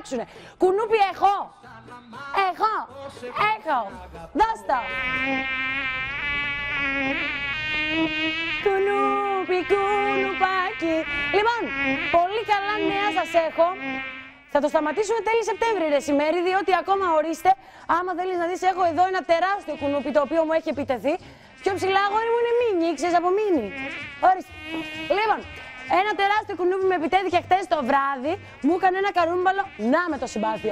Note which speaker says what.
Speaker 1: πετάξουνε. Κουνούπι έχω. Δώσ' το. Κουνούπι, κουνουπάκι. Λοιπόν, πολύ καλά νέα σας έχω. Θα το σταματήσουμε τέλη Σεπτέμβρη, ρε Σημέρη, διότι ακόμα ορίστε. Άμα θέλεις να δεις, έχω εδώ ένα τεράστιο κουνούπι το οποίο μου έχει επιτεθεί. Πιο ψηλά, αγόρι μου, είναι μίνι, ξέρεις από μίνι. Ορίστε. Λοιπόν, ένα τεράστιο κουνούπι με επιτέθηκε χτες το βράδυ. Μου έκανε ένα καρούμπαλο. Να με το συμπάθειο.